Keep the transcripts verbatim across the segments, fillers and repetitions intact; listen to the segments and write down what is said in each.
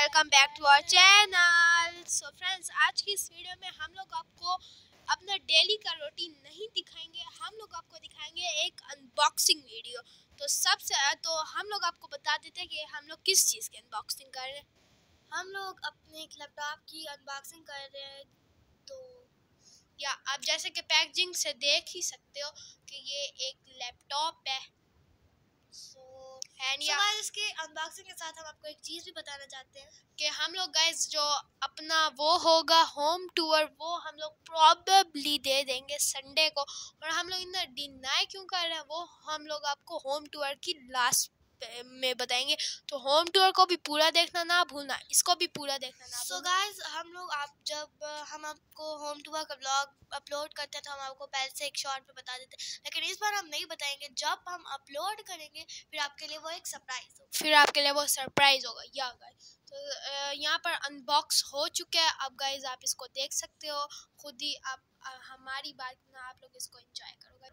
Welcome back to our channel. So friends, आज की इस वीडियो में हम लोग आपको अपना डेली का रूटीन नहीं दिखाएंगे, हम लोग आपको दिखाएंगे एक अनबॉक्सिंग वीडियो। तो सबसे तो हम लोग आपको बता देते हैं कि हम लोग किस चीज़ की अनबॉक्सिंग कर रहे हैं। हम लोग अपने एक लैपटॉप की अनबॉक्सिंग कर रहे हैं। तो या आप जैसे कि पैकेजिंग से देख ही सकते हो कि ये एक लैपटॉप है। सो एंड so guys, इसके अनबॉक्सिंग के साथ हम आपको एक चीज़ भी बताना चाहते हैं कि हम लोग गाइस जो अपना वो होगा होम टूर, वो हम लोग प्रॉबेबली दे देंगे संडे को। और हम लोग इतना डिनाई क्यों कर रहे हैं वो हम लोग आपको होम टूर की लास्ट में बताएंगे। तो होम टूर को भी पूरा देखना ना भूलना, इसको भी पूरा देखना ना सो so गाइस, हम लोग आप जब हम आपको होम टूर का ब्लॉग अपलोड करते हैं तो हम आपको पहले से एक शॉर्ट पे बता देते हैं, लेकिन इस बार हम नहीं बताएंगे। जब हम अपलोड करेंगे फिर आपके लिए वो एक सरप्राइज होगा फिर आपके लिए वो सरप्राइज होगा। या गाइस, तो यहाँ पर अनबॉक्स हो चुका है। अब गाइस आप इसको देख सकते हो खुद ही। आप हमारी बात ना, आप लोग इसको एंजॉय करोगे।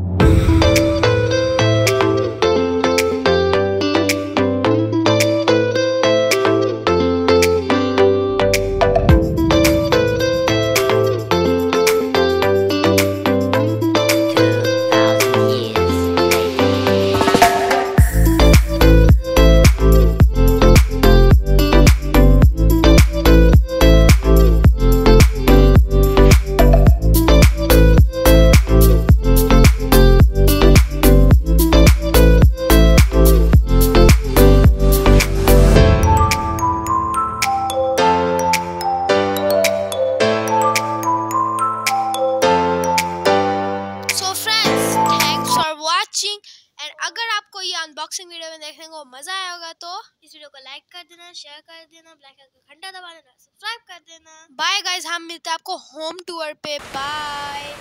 एंड अगर आपको ये अनबॉक्सिंग वीडियो में देखने को मजा आया होगा तो इस वीडियो को लाइक कर देना, शेयर कर देना, बेल आइकन का घंटा दबा देना, सब्सक्राइब कर देना। बाय गाइस, हम मिलते हैं आपको होम टूर पे। बाय।